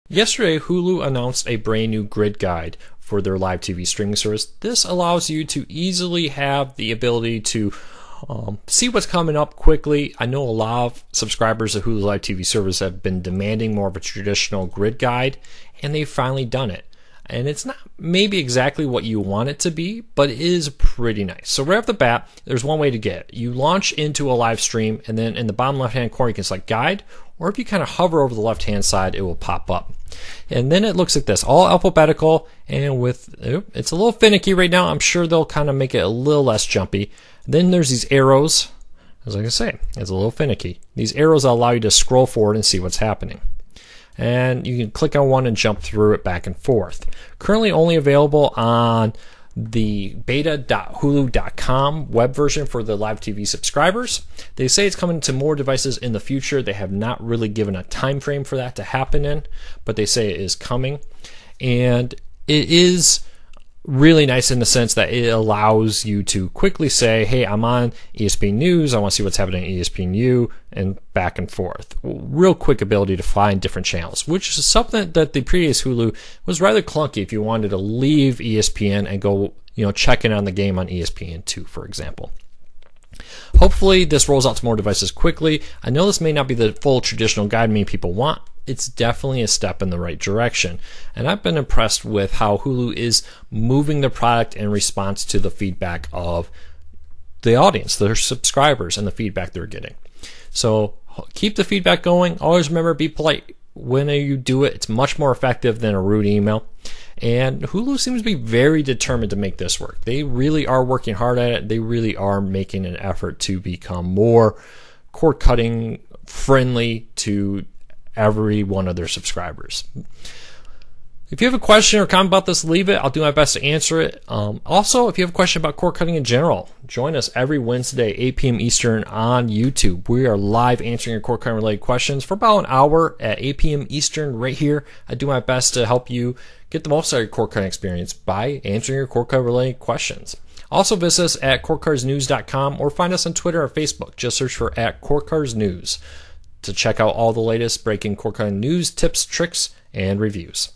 Yesterday, Hulu announced a brand new grid guide for their live TV streaming service. This allows you to easily have the ability to see what's coming up quickly. I know a lot of subscribers of Hulu live TV service have been demanding more of a traditional grid guide, and they've finally done it. And it's not maybe exactly what you want it to be, but it is pretty nice. So right off the bat, there's one way to get it. You launch into a live stream, and then in the bottom left-hand corner, you can select Guide, or if you kind of hover over the left-hand side, it will pop up. And then it looks like this, all alphabetical, and with, it's a little finicky right now. I'm sure they'll kind of make it a little less jumpy. Then there's these arrows. As I say, it's a little finicky. These arrows allow you to scroll forward and see what's happening. And you can click on one and jump through it back and forth. Currently only available on the beta.hulu.com web version for the live TV subscribers. They say it's coming to more devices in the future. They have not really given a time frame for that to happen in, but they say it is coming. And it is really nice in the sense that it allows you to quickly say, hey, I'm on ESPN News, I want to see what's happening at ESPNU, and back and forth. Real quick ability to find different channels, which is something that the previous Hulu was rather clunky if you wanted to leave ESPN and go, check in on the game on ESPN2, for example. Hopefully this rolls out to more devices quickly. I know this may not be the full traditional guide many people want. It's definitely a step in the right direction. And I've been impressed with how Hulu is moving the product in response to the feedback of the audience, their subscribers, and the feedback they're getting. So keep the feedback going. Always remember, be polite. When you do it, it's much more effective than a rude email. And Hulu seems to be very determined to make this work. They really are working hard at it. They really are making an effort to become more cord-cutting friendly to every one of their subscribers. If you have a question or comment about this, leave it. I'll do my best to answer it. Also, if you have a question about cord cutting in general, join us every Wednesday, 8 p.m. Eastern on YouTube. We are live answering your cord cutting related questions for about an hour at 8 p.m. Eastern right here. I do my best to help you get the most out of your cord cutting experience by answering your cord cutting related questions. Also visit us at cordcuttersnews.com or find us on Twitter or Facebook. Just search for @cordcuttersnews to check out all the latest breaking cord cutting news, tips, tricks, and reviews.